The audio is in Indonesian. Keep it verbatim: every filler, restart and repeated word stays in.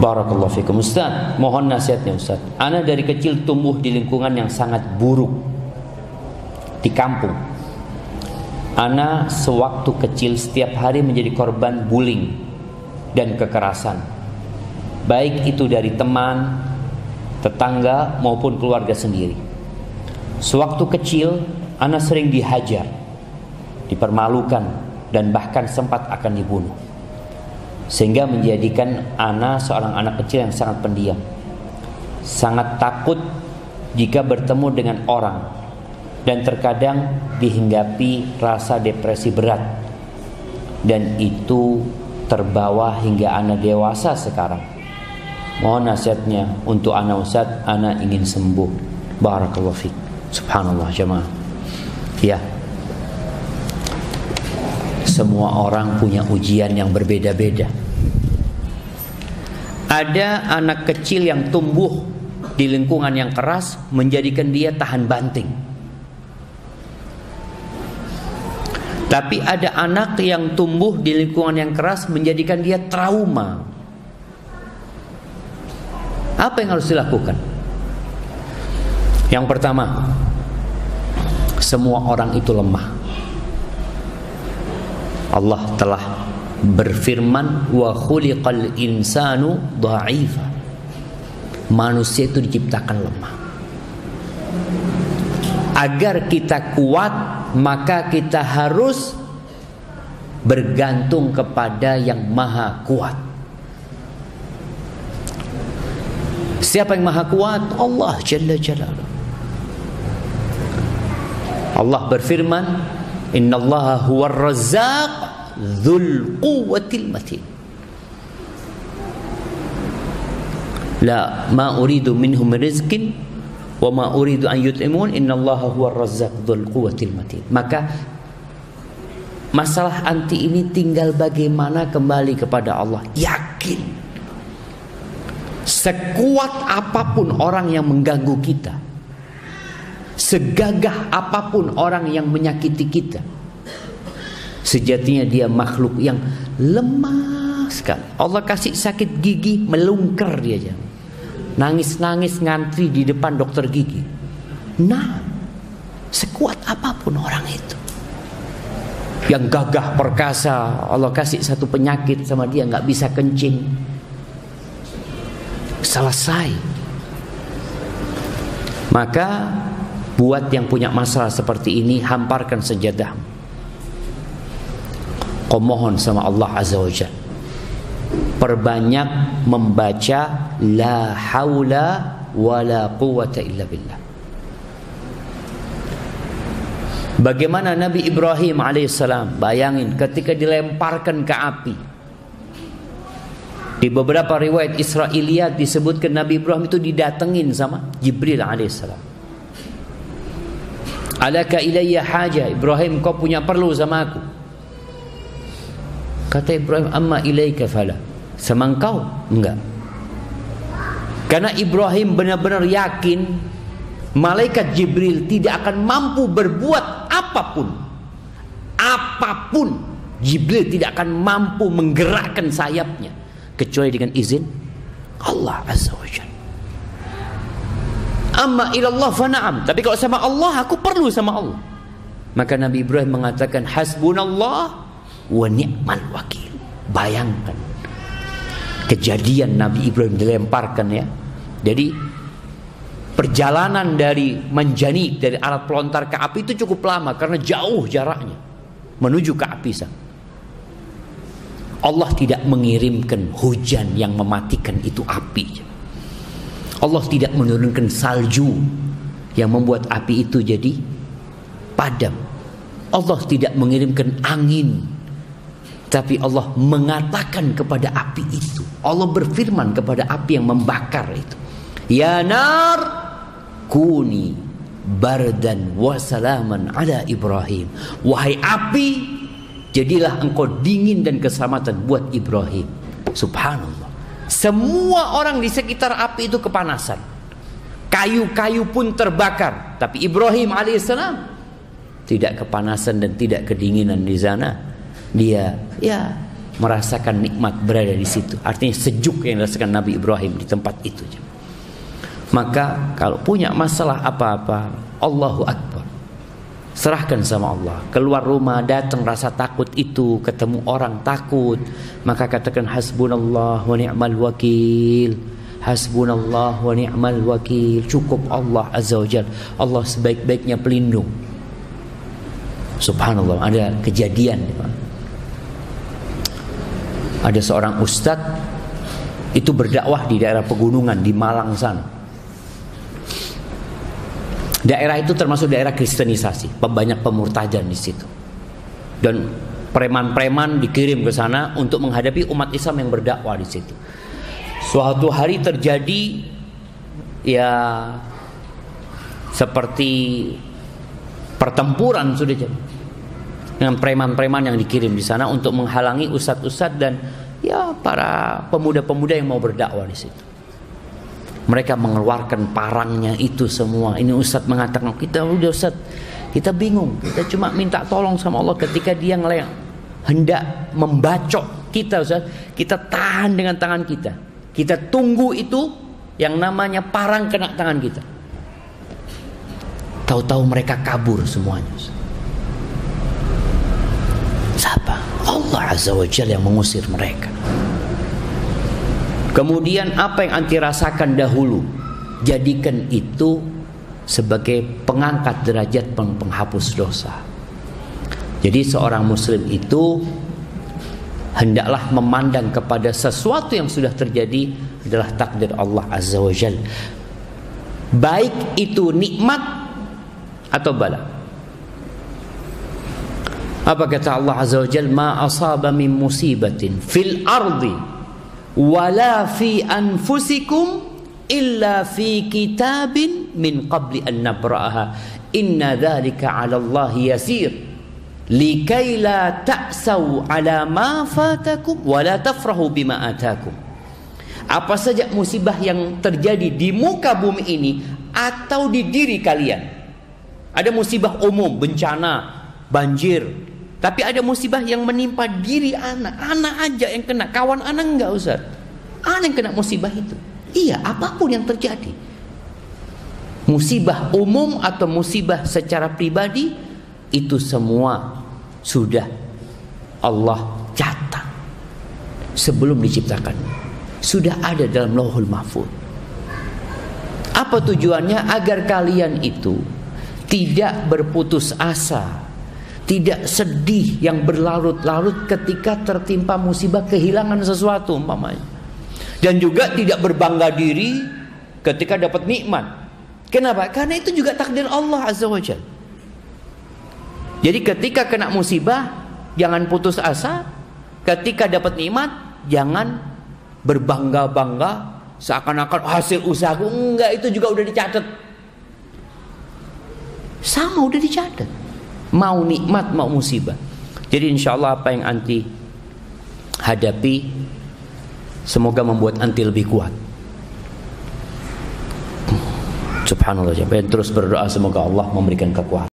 Barakallahu fikum. Ustaz, mohon nasihatnya Ustaz. Ana dari kecil tumbuh di lingkungan yang sangat buruk di kampung. Ana sewaktu kecil setiap hari menjadi korban bullying dan kekerasan, baik itu dari teman, tetangga maupun keluarga sendiri. Sewaktu kecil ana sering dihajar, dipermalukan, dan bahkan sempat akan dibunuh, sehingga menjadikan ana seorang anak kecil yang sangat pendiam, sangat takut jika bertemu dengan orang, dan terkadang dihinggapi rasa depresi berat. Dan itu terbawa hingga ana dewasa sekarang. Mohon nasihatnya untuk ana Ustaz, ana ingin sembuh. Barakallahu fiik. Subhanallah jemaah. Ya. Semua orang punya ujian yang berbeda-beda. Ada anak kecil yang tumbuh di lingkungan yang keras menjadikan dia tahan banting. Tapi ada anak yang tumbuh di lingkungan yang keras menjadikan dia trauma. Apa yang harus dilakukan? Yang pertama, semua orang itu lemah. Allah telah berfirman, wa khuliqal insanu dha'ifa. Manusia itu diciptakan lemah. Agar kita kuat, maka kita harus bergantung kepada yang maha kuat. Siapa yang maha kuat? Allah Jalla Jalaluh. Allah berfirman, innallaha huwar razzaq dzul quwwatil matin. La ma uridu minhum rizqin wa ma uridu an yut'imun innallaha huwar razzaq dzul quwwatil matin. Maka masalah anti ini tinggal bagaimana kembali kepada Allah. Yakin, sekuat apapun orang yang mengganggu kita, segagah apapun orang yang menyakiti kita, sejatinya dia makhluk yang lemah sekali. Allah kasih sakit gigi, melungker dia aja, nangis-nangis ngantri di depan dokter gigi. Nah, sekuat apapun orang itu, yang gagah perkasa, Allah kasih satu penyakit sama dia, nggak bisa kencing, selesai. Maka buat yang punya masalah seperti ini, hamparkan sejadah, kau mohon sama Allah Azza wa Jalla, perbanyak membaca la haula wala quwwata illa billah. Bagaimana Nabi Ibrahim alaihissalam, bayangin ketika dilemparkan ke api. Di beberapa riwayat Israiliyat disebutkan Nabi Ibrahim itu didatengin sama Jibril alaihissalam. Alaka ilayya haja, Ibrahim kau punya perlu sama aku. Kata Ibrahim, amma ilaika fala, sama engkau enggak. Karena Ibrahim benar-benar yakin malaikat Jibril tidak akan mampu berbuat apapun. Apapun, Jibril tidak akan mampu menggerakkan sayapnya kecuali dengan izin Allah Azza wa Jalla. Amma ilallah fa na'am, tapi kalau sama Allah aku perlu sama Allah. Maka Nabi Ibrahim mengatakan hasbunallah wa ni'mal wakil. Bayangkan kejadian Nabi Ibrahim dilemparkan ya. Jadi perjalanan dari menjanik, dari alat pelontar ke api itu cukup lama karena jauh jaraknya menuju ke api sana. Allah tidak mengirimkan hujan yang mematikan itu api. Allah tidak menurunkan salju yang membuat api itu jadi padam. Allah tidak mengirimkan angin, tapi Allah mengatakan kepada api itu. Allah berfirman kepada api yang membakar itu, ya nar kuni bardan wa salaman ala Ibrahim. Wahai api, jadilah engkau dingin dan keselamatan buat Ibrahim. Subhanallah. Semua orang di sekitar api itu kepanasan. Kayu-kayu pun terbakar, tapi Ibrahim alaihissalam tidak kepanasan dan tidak kedinginan di sana. Dia ya merasakan nikmat berada di situ. Artinya sejuk yang dirasakan Nabi Ibrahim di tempat itu. Maka kalau punya masalah apa-apa, Allahu Akbar, serahkan sama Allah. Keluar rumah, datang rasa takut itu, ketemu orang takut, maka katakan hasbunallah wa ni'mal wakil. Hasbunallah wa ni'mal wakil. Cukup Allah Azza wa Jalla. Allah sebaik-baiknya pelindung. Subhanallah, ada kejadian. Ada seorang ustadz itu berdakwah di daerah pegunungan di Malang sana. Daerah itu termasuk daerah kristenisasi, banyak pemurtadan di situ. Dan preman-preman dikirim ke sana untuk menghadapi umat Islam yang berdakwah di situ. Suatu hari terjadi ya seperti pertempuran sudah jadi dengan preman-preman yang dikirim di sana untuk menghalangi ustadz-ustadz dan ya para pemuda-pemuda yang mau berdakwah di situ. Mereka mengeluarkan parangnya itu semua. Ini ustadz mengatakan, kita udah ustadz, kita bingung, kita cuma minta tolong sama Allah ketika dia ngelihat hendak membacok kita ustadz, kita tahan dengan tangan kita. Kita tunggu itu yang namanya parang kena tangan kita. Tahu-tahu mereka kabur semuanya. Siapa? Allah Azza wa Jalla yang mengusir mereka. Kemudian apa yang anti rasakan dahulu, jadikan itu sebagai pengangkat derajat, penghapus dosa. Jadi seorang muslim itu hendaklah memandang kepada sesuatu yang sudah terjadi adalah takdir Allah Azza wa Jalla, baik itu nikmat atau bala. Apa kata Allah Azza wa Jalla? Ma asaba min musibatin fil ardi wala fi anfusikum illa fi kitabin min qabli an nabra'aha inna dzalika 'ala Allah yasir likai la ta'sau 'ala ma fatakum wa la tafrahu bima atakum. Apa saja musibah yang terjadi di muka bumi ini atau di diri kalian. Ada musibah umum, bencana, banjir. Tapi ada musibah yang menimpa diri anak. Anak aja yang kena, kawan anak enggak Ustaz. Anak yang kena musibah itu. Iya, apapun yang terjadi. Musibah umum atau musibah secara pribadi, itu semua sudah Allah catat sebelum diciptakan. Sudah ada dalam Lauhul Mahfuz. Apa tujuannya? Agar kalian itu tidak berputus asa, tidak sedih yang berlarut-larut ketika tertimpa musibah kehilangan sesuatu umpamanya. Dan juga tidak berbangga diri ketika dapat nikmat. Kenapa? Karena itu juga takdir Allah Azza wa Jalla. Jadi ketika kena musibah jangan putus asa, ketika dapat nikmat jangan berbangga-bangga seakan-akan hasil usahaku. Enggak, itu juga udah dicatat. Sama udah dicatat. Mau nikmat mau musibah. Jadi insya Allah apa yang anti hadapi semoga membuat anti lebih kuat. Subhanallah. Terus berdoa semoga Allah memberikan kekuatan.